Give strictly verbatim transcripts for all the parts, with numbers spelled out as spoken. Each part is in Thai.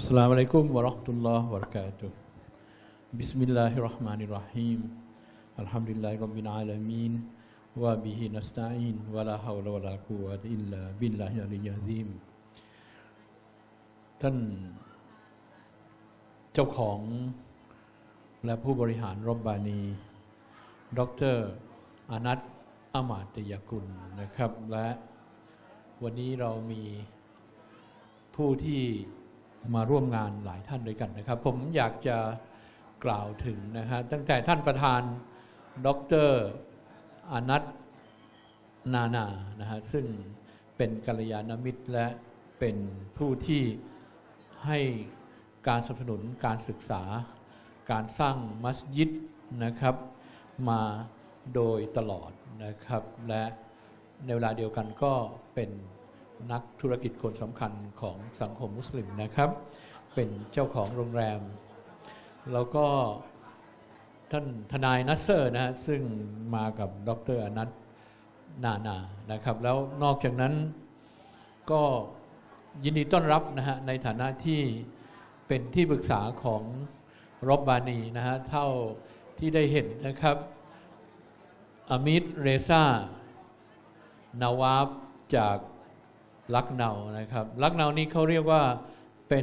อัสสลามุอะลัยกุมวะเราะห์มะตุลลอฮ์วะบะเราะกาตุฮ์บิสมิลลาฮิรเราะห์มานิรเราะฮีมอัลฮัมดุลิลลาฮิร็อบบิลอาลามีนวะบิฮินัสตะอีนวะลาฮาวละวะลากุวะตะอิลลาบิลลาฮิลอะลียะซีมท่านเจ้าของและผู้บริหารรบบานีดร.อานัท อามาตยกุลนะครับและวันนี้เรามีผู้ที่มาร่วมงานหลายท่านด้วยกันนะครับผมอยากจะกล่าวถึงนะฮะตั้งแต่ท่านประธานดร.อานัท นานานะฮะซึ่งเป็นกัลยาณมิตรและเป็นผู้ที่ให้การสนับสนุนการศึกษาการสร้างมัสยิดนะครับมาโดยตลอดนะครับและในเวลาเดียวกันก็เป็นนักธุรกิจคนสำคัญของสังคมมุสลิมนะครับเป็นเจ้าของโรงแรมแล้วก็ท่านทนายนัสเซอร์นะฮะซึ่งมากับดร.อานัท นานานะครับแล้วนอกจากนั้นก็ยินดีต้อนรับนะฮะในฐานะที่เป็นที่ปรึกษาของรบบานีนะฮะเท่าที่ได้เห็นนะครับอามิด เรซา นาวาบจากลักเนานะครับลักเนานี้เขาเรียกว่าเป็น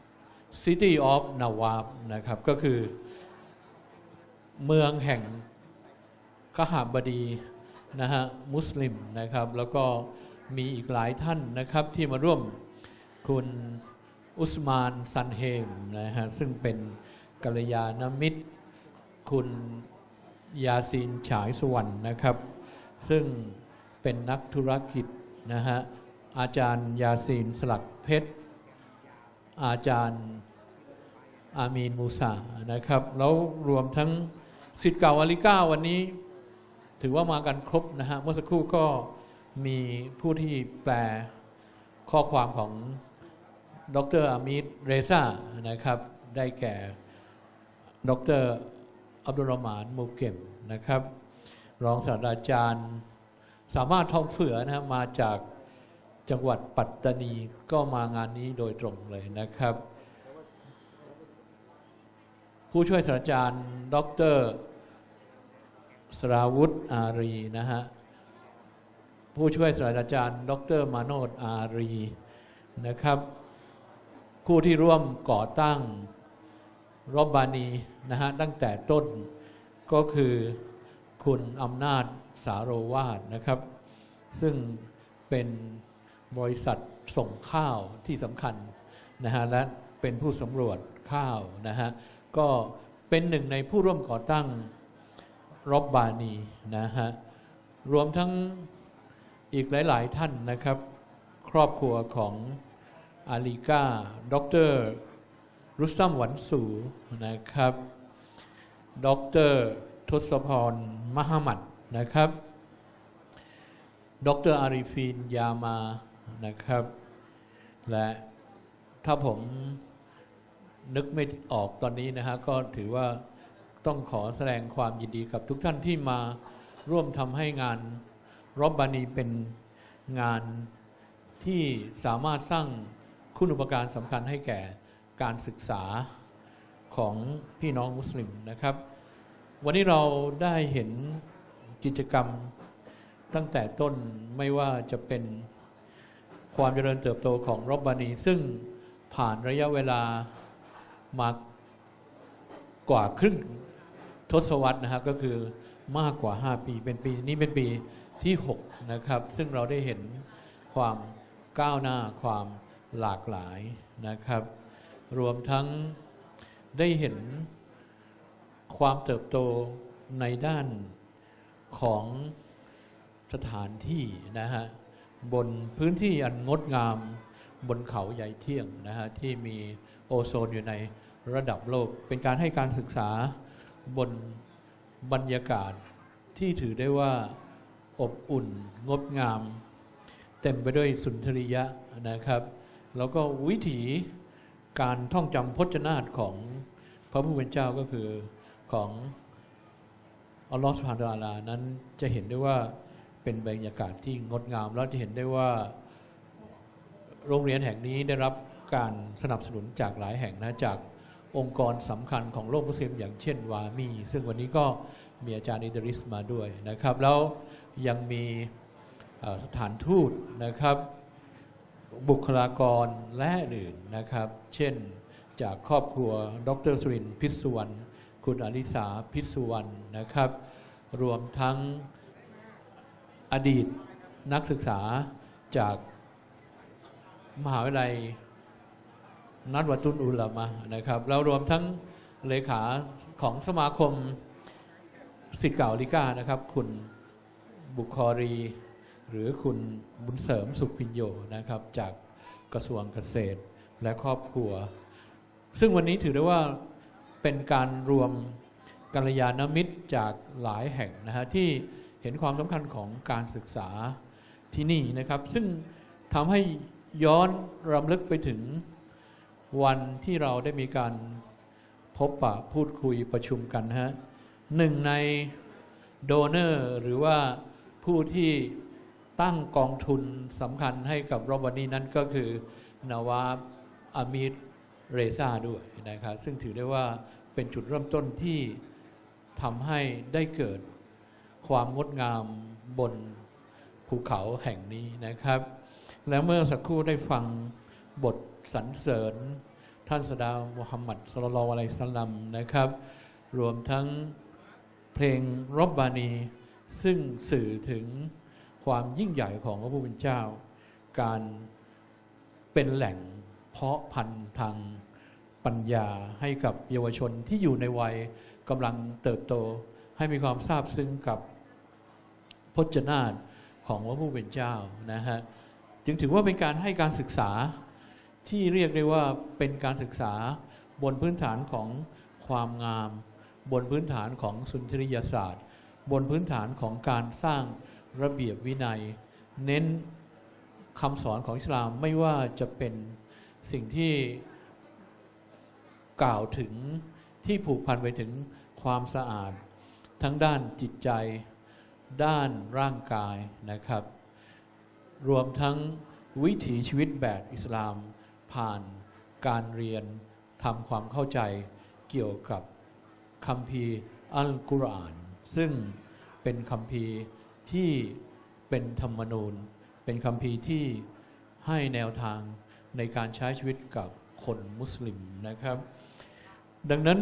City of Nawab นะครับก็คือเมืองแห่งขหบดีนะฮะมุสลิมนะครับแล้วก็มีอีกหลายท่านนะครับที่มาร่วมคุณอุสมาน ซันเฮมนะฮะซึ่งเป็นกัลยาณมิตรคุณยาซีน ฉายสุวรรณนะครับซึ่งเป็นนักธุรกิจนะฮะอาจารย์ยาซีน สลักเพชรอาจารย์อามีน มูซานะครับแล้วรวมทั้งศิษย์เก่าอาลิก้าวันนี้ถือว่ามากันครบนะฮะเมื่อสักครู่ก็มีผู้ที่แปลข้อความของดร.อามิด เรซานะครับได้แก่ดร.อับดุลรอห์มาน มูเก็มนะครับรองศาสตราจารย์สามารถทองเฝือนะฮะมาจากจังหวัดปัตตานีก็มางานนี้โดยตรงเลยนะครับผู้ช่วยศาสตราจารย์ดร.สราวุธ อารีนะฮะผู้ช่วยศาสตราจารย์ดร.มาโนด อารีนะครับผู้ที่ร่วมก่อตั้งรบบานีนะฮะตั้งแต่ต้นก็คือคุณอำนาจ สาโรวาทนะครับซึ่งเป็นบริษัทส่งข้าวที่สำคัญนะฮะและเป็นผู้สำรวจข้าวนะฮะก็เป็นหนึ่งในผู้ร่วมก่อตั้งรบบานีนะฮะรวมทั้งอีกหลายๆท่านนะครับครอบครัวของอาลีกาดร.รุสตัม หวันสูนะครับดร.ทศพร มหมัดนะครับดร.อาริฟีน ยามานะครับและถ้าผมนึกไม่ออกตอนนี้นะฮะก็ถือว่าต้องขอแสดงความยินดีกับทุกท่านที่มาร่วมทำให้งานรบบานีเป็นงานที่สามารถสร้างคุณูปการสำคัญให้แก่การศึกษาของพี่น้องมุสลิมนะครับวันนี้เราได้เห็นกิจกรรมตั้งแต่ต้นไม่ว่าจะเป็นความเจริญเติบโตของรบบานีซึ่งผ่านระยะเวลามากว่าครึ่งทศวรรษนะฮะก็คือมากกว่าห้าปีเป็นปีนี้เป็นปีที่หกนะครับซึ่งเราได้เห็นความก้าวหน้าความหลากหลายนะครับรวมทั้งได้เห็นความเติบโตในด้านของสถานที่นะฮะบนพื้นที่อันงดงามบนเขาใหญ่เที่ยงนะฮะที่มีโอโซนอยู่ในระดับโลกเป็นการให้การศึกษาบนบรรยากาศที่ถือได้ว่าอบอุ่นงดงามเต็มไปด้วยสุนทรียะนะครับแล้วก็วิถีการท่องจำพจนาฏของพระผู้เป็นเจ้าก็คือของอัลลอฮฺซุบฮานะฮูวะตะอาลานั้นจะเห็นได้ว่าเป็นบรรยากาศที่งดงามแล้วจะเห็นได้ว่าโรงเรียนแห่งนี้ได้รับการสนับสนุนจากหลายแห่งนะจากองค์กรสำคัญของโลกมุสลิมอย่างเช่นวามีซึ่งวันนี้ก็มีอาจารย์อิดริสมาด้วยนะครับแล้วยังมีสถานทูตนะครับบุคลากรและอื่นนะครับเช่นจากครอบครัวดรสุรินทร์พิศวรรณคุณอลิสาพิศวรรณนะครับรวมทั้งอดีตนักศึกษาจากมหาวิทยาลัยนัดวะตุนอุลามะนะครับแล้วรวมทั้งเลขาของสมาคมศิษย์เก่าลิก้านะครับคุณบุคอรีหรือคุณบุญเสริมสุขพิญโยนะครับจากกระทรวงเกษตรและครอบครัวซึ่งวันนี้ถือได้ว่าเป็นการรวมกัลยาณมิตรจากหลายแห่งนะฮะที่เห็นความสำคัญของการศึกษาที่นี่นะครับซึ่งทำให้ย้อนรำลึกไปถึงวันที่เราได้มีการพบปะพูดคุยประชุมกันฮะหนึ่งในโดเนอร์หรือว่าผู้ที่ตั้งกองทุนสำคัญให้กับรอบวันนี้นั้นก็คือนาวาบอามีดเรซาด้วยนะครับซึ่งถือได้ว่าเป็นจุดเริ่มต้นที่ทำให้ได้เกิดความงดงามบนภูเขาแห่งนี้นะครับแล้วเมื่อสักครู่ได้ฟังบทสรรเสริญท่านศาสดามุฮัมมัดศ็อลลัลลอฮุอะลัยฮิวะซัลลัมนะครับรวมทั้งเพลงรบบานีซึ่งสื่อถึงความยิ่งใหญ่ของพระผู้เป็นเจ้าการเป็นแหล่งเพาะพันธุ์ทางปัญญาให้กับเยาวชนที่อยู่ในวัยกำลังเติบโตให้มีความซาบซึ้งกับพจนาฏของพระผู้เป็นเจ้านะฮะจึงถือว่าเป็นการให้การศึกษาที่เรียกได้ว่าเป็นการศึกษาบนพื้นฐานของความงามบนพื้นฐานของสุนทรียศาสตร์บนพื้นฐานของการสร้างระเบียบวินัยเน้นคำสอนของอิสลามไม่ว่าจะเป็นสิ่งที่กล่าวถึงที่ผูกพันไปถึงความสะอาดทั้งด้านจิตใจด้านร่างกายนะครับรวมทั้งวิถีชีวิตแบบอิสลามผ่านการเรียนทำความเข้าใจเกี่ยวกับคัมภีร์อัลกุรอานซึ่งเป็นคัมภีร์ที่เป็นธรรมนูญเป็นคัมภีร์ที่ให้แนวทางในการใช้ชีวิตกับคนมุสลิมนะครับดังนั้น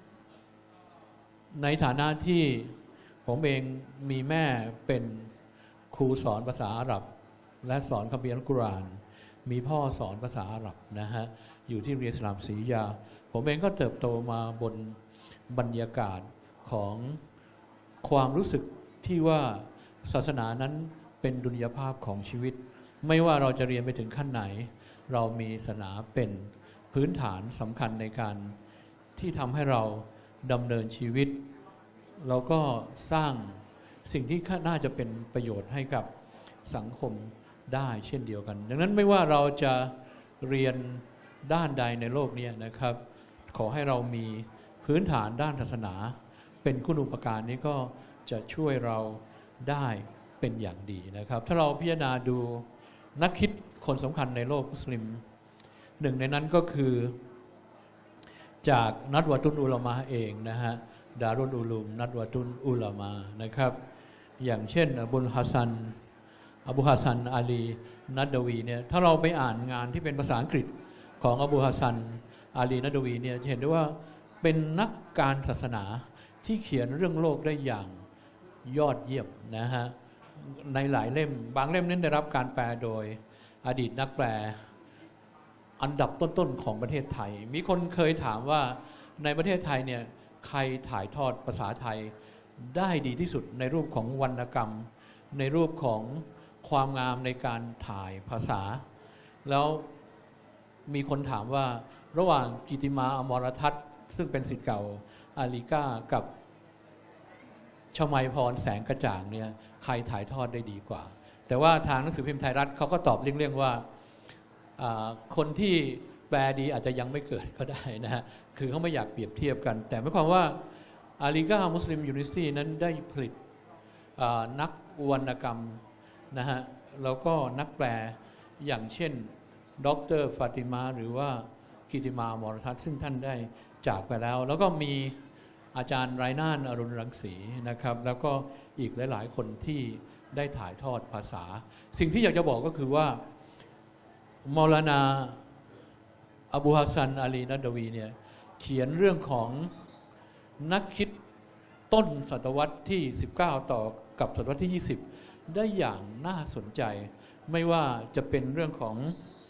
ในฐานะที่ผมเองมีแม่เป็นครูสอนภาษาอาหรับและสอนคัมภีร์อัลกุรอานมีพ่อสอนภาษาอาหรับนะฮะอยู่ที่เรียนอิสลามศรียาผมเองก็เติบโตมาบนบรรยากาศของความรู้สึกที่ว่าศาสนานั้นเป็นดุลยภาพของชีวิตไม่ว่าเราจะเรียนไปถึงขั้นไหนเรามีศาสนาเป็นพื้นฐานสำคัญในการที่ทำให้เราดำเนินชีวิตเราก็สร้างสิ่งที่น่าจะเป็นประโยชน์ให้กับสังคมได้เช่นเดียวกันดังนั้นไม่ว่าเราจะเรียนด้านใดในโลกนี้นะครับขอให้เรามีพื้นฐานด้านศาสนาเป็นคุณูปการนี้ก็จะช่วยเราได้เป็นอย่างดีนะครับถ้าเราพิจารณาดูนักคิดคนสำคัญในโลกมุสลิมหนึ่งในนั้นก็คือจากนัดวะตุนอุลามะเองนะฮะดารุลอุลูมนัดวะตุนอุลามะนะครับอย่างเช่นอบุลฮัสซันอบูฮัสซันอาลีนัดวีเนี่ยถ้าเราไปอ่านงานที่เป็นภาษาอังกฤษของอบูฮัสซันอาลีนัดวีเนี่ยจะเห็นได้ว่าเป็นนักการศาสนาที่เขียนเรื่องโลกได้อย่างยอดเยี่ยมนะฮะในหลายเล่มบางเล่มนั้นได้รับการแปลโดยอดีตนักแปลอันดับต้นๆของประเทศไทยมีคนเคยถามว่าในประเทศไทยเนี่ยใครถ่ายทอดภาษาไทยได้ดีที่สุดในรูปของวรรณกรรมในรูปของความงามในการถ่ายภาษาแล้วมีคนถามว่าระหว่างกิติมาอมรทัศน์ซึ่งเป็นศิษย์เก่าอาลีก้ากับชมัยพรแสงกระจ่างเนี่ยใครถ่ายทอดได้ดีกว่าแต่ว่าทางหนังสือพิมพ์ไทยรัฐเขาก็ตอบเลี่ยงๆว่าคนที่แปลดีอาจจะยังไม่เกิดก็ได้นะฮะคือเขาไม่อยากเปรียบเทียบกันแต่หมายความว่าอาลีก้ามุสลิมยูนิเวอร์ซิตี้นั้นได้ผลิตนักวรรณกรรมนะฮะแล้วก็นักแปลอย่างเช่นดรฟาติมาหรือว่ากิติมามรทัศน์ซึ่งท่านได้จากไปแล้วแล้วก็มีอาจารย์ไรน่านอรุณรังสีนะครับแล้วก็อีกหลายๆคนที่ได้ถ่ายทอดภาษาสิ่งที่อยากจะบอกก็คือว่ามอลานาอบูฮัสซันอาลีนัดวีเนี่ยเขียนเรื่องของนักคิดต้นศตวรรษที่สิบเก้าต่อกับศตวรรษที่ยี่สิบได้อย่างน่าสนใจไม่ว่าจะเป็นเรื่องของ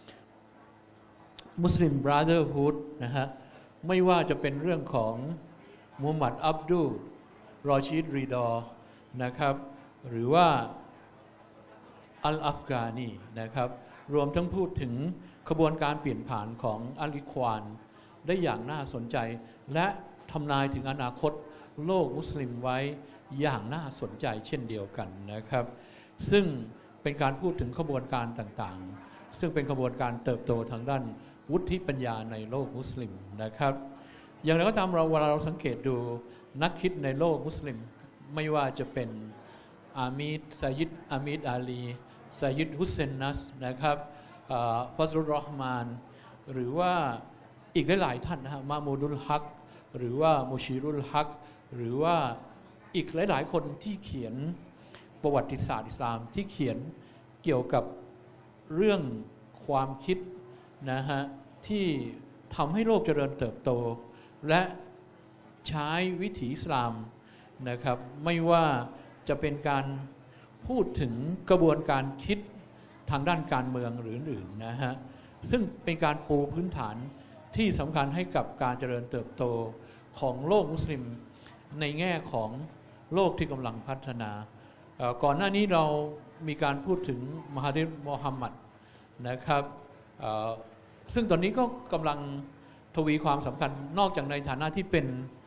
มุสลิมบราเธอร์ฮูดนะฮะไม่ว่าจะเป็นเรื่องของมูฮัมหมัดอับดุลรอชีดรีดอนะครับหรือว่าอัลอัฟกานีนะครับรวมทั้งพูดถึงขบวนการเปลี่ยนผ่านของอัลอิควานได้อย่างน่าสนใจและทำนายถึงอนาคตโลกมุสลิมไว้อย่างน่าสนใจเช่นเดียวกันนะครับซึ่งเป็นการพูดถึงขบวนการต่างๆซึ่งเป็นขบวนการเติบโตทางด้านวุฒิปัญญาในโลกมุสลิมนะครับอย่างไรก็ตามเราเวลาเราสังเกตดูนักคิดในโลกมุสลิมไม่ว่าจะเป็นอามีดไซยิดอามีดอาลีไซยิดฮุสเซนนัสนะครับฟัซลุรเราะห์มานหรือว่าอีกหลายๆท่านนะฮะมามูดุลฮักหรือว่ามุชีรุลฮักหรือว่าอีกหลายๆคนที่เขียนประวัติศาสตร์อิสลามที่เขียนเกี่ยวกับเรื่องความคิดนะฮะที่ทำให้โลกเจริญเติบโตและใช้วิถีอิสลามนะครับไม่ว่าจะเป็นการพูดถึงกระบวนการคิดทางด้านการเมืองหรืออื่นๆนะฮะซึ่งเป็นการปูพื้นฐานที่สำคัญให้กับการเจริญเติบโตของโลกมุสลิมในแง่ของโลกที่กำลังพัฒนาก่อนหน้านี้เรามีการพูดถึงมหาดิษมุฮัมมัดนะครับซึ่งตอนนี้ก็กำลังทวีความสำคัญนอกจากในฐานะที่เป็น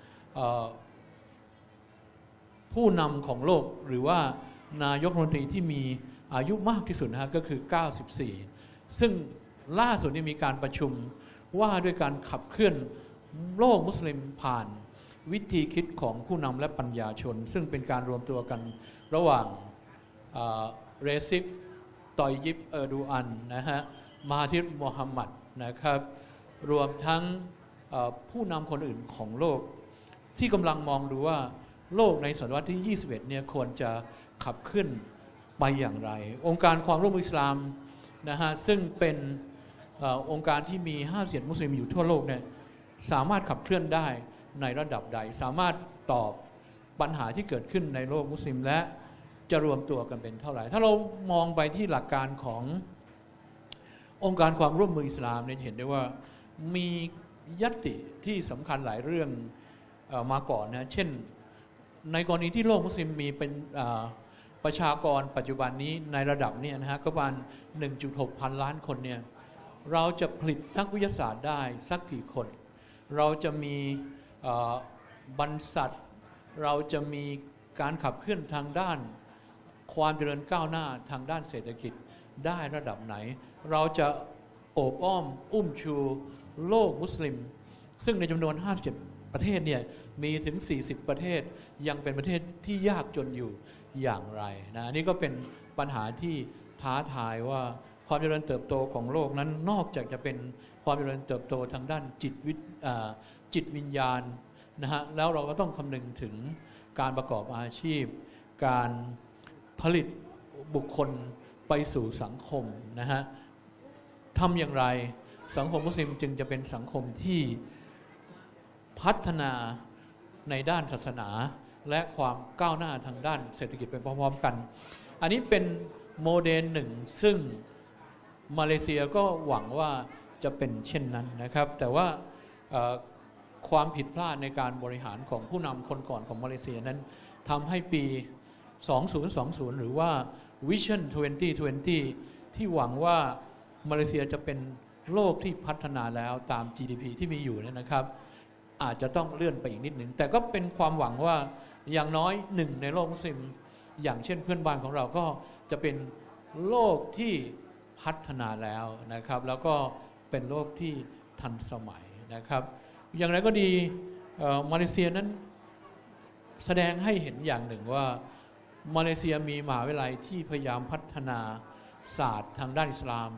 ผู้นำของโลกหรือว่านายกรัฐมนตรีที่มีอายุมากที่สุดนะฮะก็คือเก้าสิบสี่ซึ่งล่าสุดนี้มีการประชุมว่าด้วยการขับเคลื่อนโลกมุสลิมผ่านวิธีคิดของผู้นำและปัญญาชนซึ่งเป็นการรวมตัวกันระหว่างเรซิปตอยยิบเออร์ดูอันนะฮะมาฮิรมูฮัมหมัดนะครับรวมทั้งผู้นำคนอื่นของโลกที่กำลังมองดูว่าโลกในศตวรรษที่ยี่สิบเอ็ดเนี่ยควรจะขับเคลื่อนไปอย่างไรองค์การความร่วมมืออิสลามนะฮะซึ่งเป็นอองค์การที่มีห้าเสียนมุสลิมอยู่ทั่วโลกเนี่ยสามารถขับเคลื่อนได้ในระดับใดสามารถตอบปัญหาที่เกิดขึ้นในโลกมุสลิมและจะรวมตัวกันเป็นเท่าไหร่ถ้าเรามองไปที่หลักการขององค์การความร่วมมืออิสลามเนี่ยเห็นได้ว่ามีญัตติที่สำคัญหลายเรื่องมาก่อนนะเช่นในกรณีที่โลกมุสลิมมีเป็นประชากรปัจจุบันนี้ในระดับนี้นะฮะก็ประมาณ หนึ่งจุดหก พันล้านคนเนี่ยเราจะผลิตนักวิทยาศาสตร์ได้สักกี่คนเราจะมีบรรษัทเราจะมีการขับเคลื่อนทางด้านความเจริญก้าวหน้าทางด้านเศรษฐกิจได้ระดับไหนเราจะโอบอ้อมอุ้มชูโลกมุสลิมซึ่งในจำนวนห้าสิบเจ็ดประเทศเนี่ยมีถึงสี่สิบประเทศยังเป็นประเทศที่ยากจนอยู่อย่างไรนะนี่ก็เป็นปัญหาที่ท้าทายว่าความเจริญเติบโตของโลกนั้นนอกจากจะเป็นความเจริญเติบโตทางด้านจิตวิจิตวิญญาณนะฮะแล้วเราก็ต้องคำนึงถึงการประกอบอาชีพการผลิตบุคคลไปสู่สังคมนะฮะทำอย่างไรสังคมมุสลิมจึงจะเป็นสังคมที่พัฒนาในด้านศาสนาและความก้าวหน้าทางด้านเศรษฐกิจไปพร้อมๆกันอันนี้เป็นโมเดลหนึ่งซึ่งมาเลเซียก็หวังว่าจะเป็นเช่นนั้นนะครับแต่ว่าความผิดพลาดในการบริหารของผู้นำคนก่อนของมาเลเซียนั้นทำให้ปีสองพันยี่สิบหรือว่า Vision สองพันยี่สิบ ที่หวังว่ามาเลเซียจะเป็นโลกที่พัฒนาแล้วตาม จี ดี พี ที่มีอยู่เนี่ยนะครับอาจจะต้องเลื่อนไปอีกนิดหนึ่งแต่ก็เป็นความหวังว่าอย่างน้อยหนึ่งในโลกมุสลิมอย่างเช่นเพื่อนบ้านของเราก็จะเป็นโลกที่พัฒนาแล้วนะครับแล้วก็เป็นโลกที่ทันสมัยนะครับอย่างไรก็ดีมาเลเซียนั้นแสดงให้เห็นอย่างหนึ่งว่ามาเลเซียมีมหาวิทยาลัยที่พยายามพัฒนาศาสตร์ทางด้านอิสลาม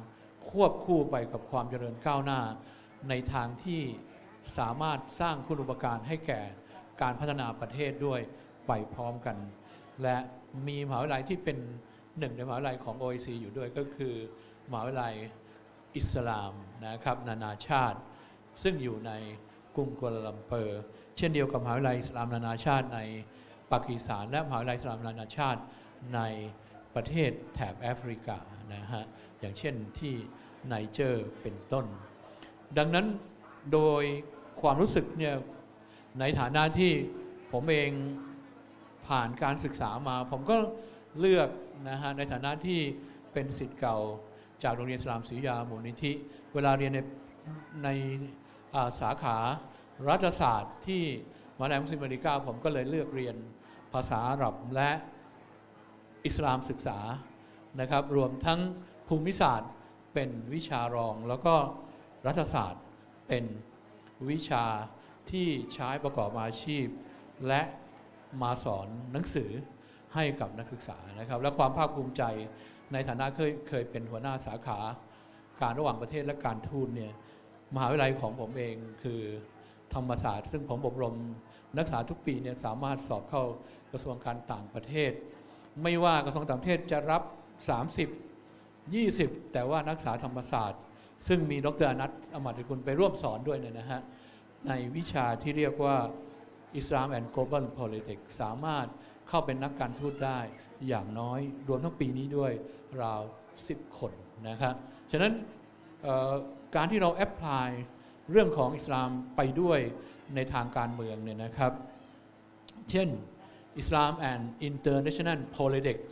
ควบคู่ไปกับความเจริญก้าวหน้าในทางที่สามารถสร้างคุณูปการให้แก่การพัฒนาประเทศด้วยไปพร้อมกันและมีมหาวิทยาลัยที่เป็นหนึ่งในมหาวิทยาลัยของ โอ ไอ ซี อยู่ด้วยก็คือมหาวิทยาลัยอิสลามนะครับนานาชาติซึ่งอยู่ในกรุงกัวลาลัมเปอร์เช่นเดียวกับมหาวิทยาลัยอิสลามนานาชาติในปากีสถานและมหาวิทยาลัยอิสลามนานาชาติในประเทศแถบแอฟริกานะฮะอย่างเช่นที่ไนเจอร์เป็นต้นดังนั้นโดยความรู้สึกเนี่ยในฐานะที่ผมเองผ่านการศึกษามาผมก็เลือกนะฮะในฐานะที่เป็นศิษย์เก่าจากโรงเรียนอิสลามศรียามูลนิธิเวลาเรียนในในสาขารัฐศาสตร์ที่มหาวิทยาลัยมุสลิมอเมริกาผมก็เลยเลือกเรียนภาษาอาหรับและอิสลามศึกษานะครับรวมทั้งภูมิศาสตร์เป็นวิชารองแล้วก็รัฐศาสตร์เป็นวิชาที่ใช้ประกอบอาชีพและมาสอนหนังสือให้กับนักศึกษานะครับและความภาคภูมิใจในฐานะเคยเคยเป็นหัวหน้าสาขาการระหว่างประเทศและการทูตเนี่ยมหาวิทยาลัยของผมเองคือธรรมศาสตร์ซึ่งผมอบรมนักศึกษาทุกปีเนี่ยสามารถสอบเข้ากระทรวงการต่างประเทศไม่ว่ากระทรวงต่างประเทศจะรับสามสิบ ยี่สิบแต่ว่านักศึกษาธรรมศาสตร์ซึ่งมีดร.อนัท อมรกุลไปร่วมสอนด้วยเนี่ยนะฮะในวิชาที่เรียกว่า Islam and Global Politics สามารถเข้าเป็นนักการทูตได้อย่างน้อยรวมทั้งปีนี้ด้วยราวสิบคนนะครับฉะนั้นการที่เราแอพพลายเรื่องของอิสลามไปด้วยในทางการเมืองเนี่ยนะครับเช่น Islam and International Politics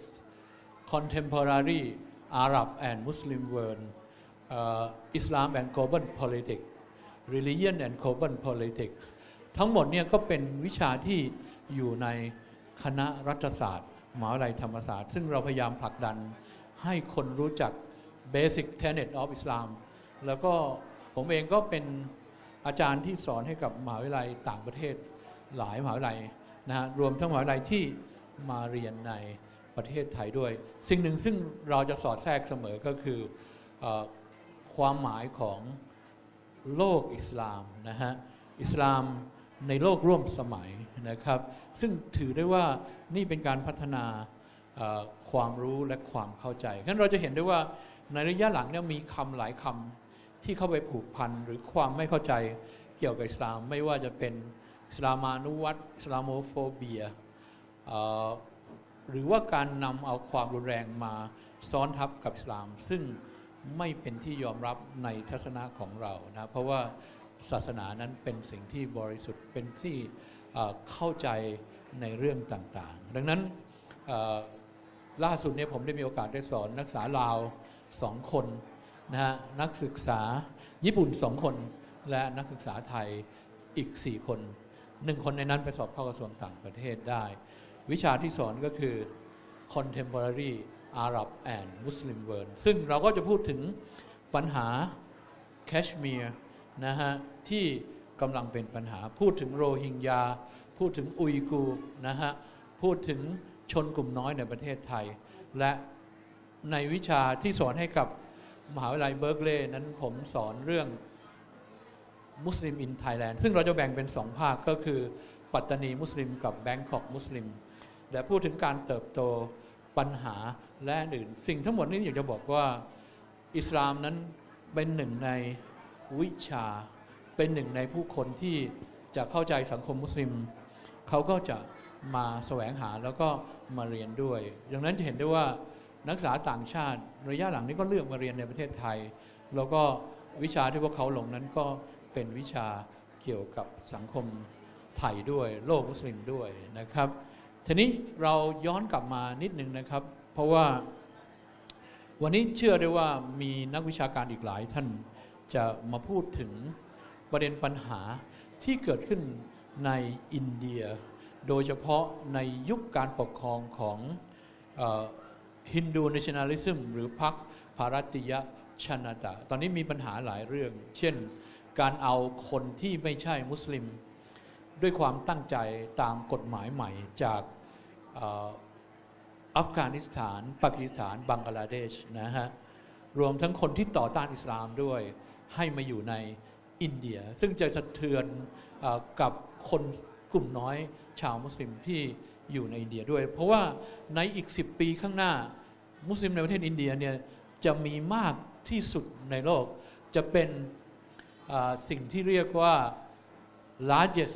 Contemporary Arab and Muslim World uh, Islam and Global Politics Religion and Global Politics ทั้งหมดเนี่ยก็เป็นวิชาที่อยู่ในคณะรัฐศาสตร์มหาวิทยาลัยธรรมศาสตร์ซึ่งเราพยายามผลักดันให้คนรู้จัก Basic Tenet of Islam แล้วก็ผมเองก็เป็นอาจารย์ที่สอนให้กับมหาวิทยาลัยต่างประเทศหลายมหาวิทยาลัยนะฮะรวมทั้งมหาวิทยาลัยที่มาเรียนในประเทศไทยด้วยสิ่งหนึ่งซึ่งเราจะสอดแทรกเสมอก็คือเอ่อความหมายของโลกอิสลามนะฮะอิสลามในโลกร่วมสมัยนะครับซึ่งถือได้ว่านี่เป็นการพัฒนาความรู้และความเข้าใจงั้นเราจะเห็นได้ว่าในระยะหลังเนี่ยมีคำหลายคำที่เข้าไปผูกพันหรือความไม่เข้าใจเกี่ยวกับอิสลามไม่ว่าจะเป็นอิสลามานุวัตอิสลามโมโฟเบียหรือว่าการนำเอาความรุนแรงมาซ้อนทับกับอิสลามซึ่งไม่เป็นที่ยอมรับในทัศนะของเรานะเพราะว่าศาสนานั้นเป็นสิ่งที่บริสุทธิ์เป็นที่เข้าใจในเรื่องต่างๆดังนั้นล่าสุดเนี่ยผมได้มีโอกาสได้สอนนักศึกษาลาวสองคนนะฮะนักศึกษาญี่ปุ่นสองคนและนักศึกษาไทยอีกสี่คนหนึ่งคนในนั้นไปสอบเข้ากระทรวงต่างประเทศได้วิชาที่สอนก็คือ Contemporary Arab and Muslim World ซึ่งเราก็จะพูดถึงปัญหาแคชเมียร์นะฮะที่กำลังเป็นปัญหาพูดถึงโรฮิงญาพูดถึงอุยกูร์นะฮะพูดถึงชนกลุ่มน้อยในประเทศไทยและในวิชาที่สอนให้กับมหาวิทยาลัยเบิร์กเลย์นั้นผมสอนเรื่องมุสลิมอินไทยแลนด์ซึ่งเราจะแบ่งเป็นสองภาคก็คือปัตตานีมุสลิมกับแบงคอกมุสลิมและพูดถึงการเติบโตปัญหาและอื่นสิ่งทั้งหมดนี้อยากจะบอกว่าอิสลามนั้นเป็นหนึ่งในวิชาเป็นหนึ่งในผู้คนที่จะเข้าใจสังคมมุสลิมเขาก็จะมาแสวงหาแล้วก็มาเรียนด้วยดังนั้นจะเห็นได้ว่านักศึกษาต่างชาติระยะหลังนี้ก็เลือกมาเรียนในประเทศไทยแล้วก็วิชาที่พวกเขาลงนั้นก็เป็นวิชาเกี่ยวกับสังคมไทยด้วยโลกมุสลิมด้วยนะครับทีนี้เราย้อนกลับมานิดนึงนะครับเพราะว่าวันนี้เชื่อได้ว่ามีนักวิชาการอีกหลายท่านจะมาพูดถึงประเด็นปัญหาที่เกิดขึ้นในอินเดียโดยเฉพาะในยุคการปกครองของฮินดูเนชั่นแนลิซึมหรือพรรคภารัติยชนตะตอนนี้มีปัญหาหลายเรื่องเช่นการเอาคนที่ไม่ใช่มุสลิมด้วยความตั้งใจตามกฎหมายใหม่จากอัฟกานิสถานปากีสถานบังกลาเทศนะฮะรวมทั้งคนที่ต่อต้านอิสลามด้วยให้มาอยู่ในอินเดียซึ่งจะสะเทือนกับคนกลุ่มน้อยชาวมุสลิมที่อยู่ในอินเดียด้วยเพราะว่าในอีกสิบปีข้างหน้ามุสลิมในประเทศอินเดียเนี่ยจะมีมากที่สุดในโลกจะเป็นสิ่งที่เรียกว่า largest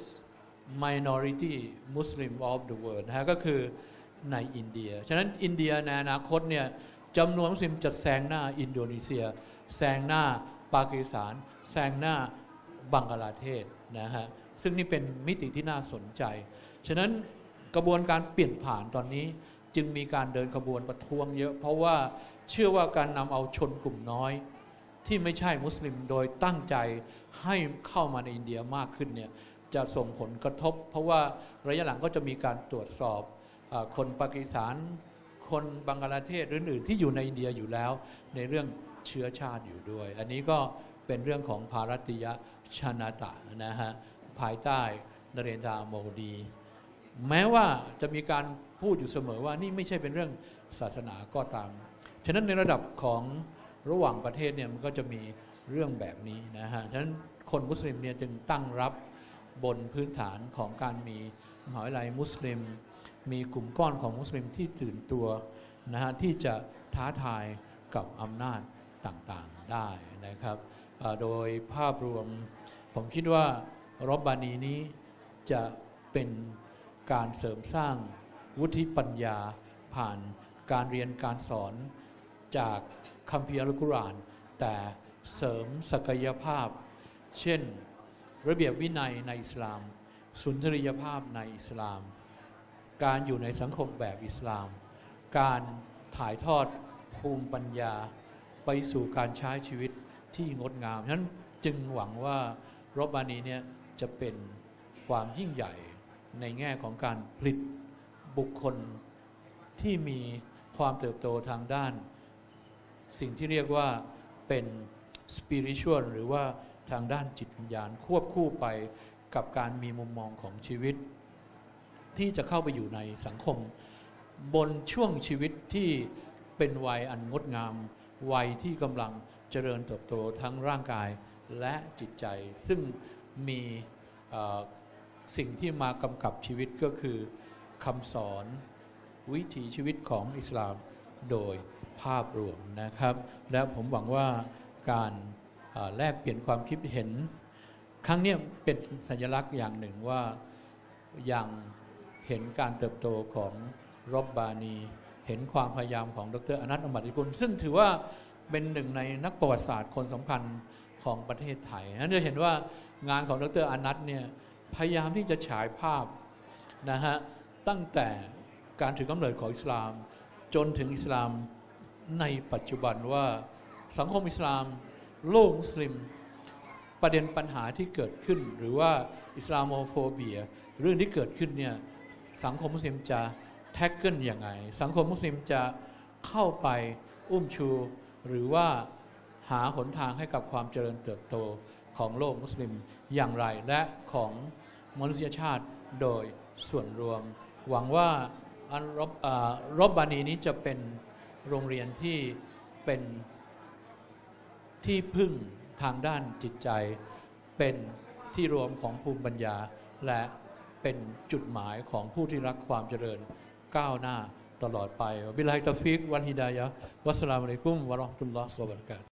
minority Muslim of the world นะฮะก็คือในอินเดียฉะนั้นอินเดียในอนาคตเนี่ยจำนวนมุสลิมจะแซงหน้าอินโดนีเซียแซงหน้าปากีสถานแซงหน้าบังกลาเทศนะฮะซึ่งนี่เป็นมิติที่น่าสนใจฉะนั้นกระบวนการเปลี่ยนผ่านตอนนี้จึงมีการเดินขบวนประท้วงเยอะเพราะว่าเชื่อว่าการนำเอาชนกลุ่มน้อยที่ไม่ใช่มุสลิมโดยตั้งใจให้เข้ามาในอินเดียมากขึ้นเนี่ยจะส่งผลกระทบเพราะว่าระยะหลังก็จะมีการตรวจสอบคนปากีสถานคนบังกลาเทศหรืออื่นที่อยู่ในอินเดียอยู่แล้วในเรื่องเชื้อชาติอยู่ด้วยอันนี้ก็เป็นเรื่องของภารัติยชนาตะนะฮะภายใต้นเรนทราโมดีแม้ว่าจะมีการพูดอยู่เสมอว่านี่ไม่ใช่เป็นเรื่องศาสนาก็ตามฉะนั้นในระดับของระหว่างประเทศเนี่ยมันก็จะมีเรื่องแบบนี้นะฮะฉะนั้นคนมุสลิมเนี่ยจึงตั้งรับบนพื้นฐานของการมีมหาวิทยาลัยมุสลิมมีกลุ่มก้อนของมุสลิมที่ตื่นตัวนะฮะที่จะท้าทายกับอำนาจต่างๆได้นะครับโดยภาพรวมผมคิดว่ารอบบานีนี้จะเป็นการเสริมสร้างวุฒิปัญญาผ่านการเรียนการสอนจากคัมภีร์อัลกุรอานแต่เสริมศักยภาพเช่นระเบียบวินัยในอิสลามสุนทรียภาพในอิสลามการอยู่ในสังคมแบบอิสลามการถ่ายทอดภูมิปัญญาไปสู่การใช้ชีวิตที่งดงามฉะนั้นจึงหวังว่ารอบบานีเนี่ยจะเป็นความยิ่งใหญ่ในแง่ของการผลิตบุคคลที่มีความเติบโตทางด้านสิ่งที่เรียกว่าเป็นสปิริชวลหรือว่าทางด้านจิตวิญญาณควบคู่ไปกับการมีมุมมองของชีวิตที่จะเข้าไปอยู่ในสังคมบนช่วงชีวิตที่เป็นวัยอันงดงามวัยที่กำลังเจริญเติบโตทั้งร่างกายและจิตใจซึ่งมีสิ่งที่มากำกับชีวิตก็คือคำสอนวิถีชีวิตของอิสลามโดยภาพรวมนะครับและผมหวังว่าการแลกเปลี่ยนความคิดเห็นครั้งนี้เป็นสัญลักษณ์อย่างหนึ่งว่ายังเห็นการเติบโตของรอบบานีเห็นความพยายามของดร.อนัท อมติกุลซึ่งถือว่าเป็นหนึ่งในนักประวัติศาสตร์คนสำคัญของประเทศไทยนั้นจะเห็นว่างานของดร.อนัทเนี่ยพยายามที่จะฉายภาพนะฮะตั้งแต่การถือกำเนิดของอิสลามจนถึงอิสลามในปัจจุบันว่าสังคมอิสลามโลกมุสลิมประเด็นปัญหาที่เกิดขึ้นหรือว่าอิสลามโมโฟเบียเรื่องที่เกิดขึ้นเนี่ยสังคมมุสลิมจะแท็กเกิลอย่างไรสังคมมุสลิมจะเข้าไปอุ้มชูหรือว่าหาหนทางให้กับความเจริญเติบโตของโลกมุสลิมอย่างไรและของมนุษยชาติโดยส่วนรวมหวังว่าอันรบรบบานีนี้จะเป็นโรงเรียนที่เป็นที่พึ่งทางด้านจิตใจเป็นที่รวมของภูมิปัญญาและเป็นจุดหมายของผู้ที่รักความเจริญก้าวหน้าตลอดไปบิลลาฮิตอฟิกวัลฮิดายะฮ์วัสสลามุอะลัยกุมวะเราะห์มะตุลลอฮ์วะบะเราะกาตุฮ์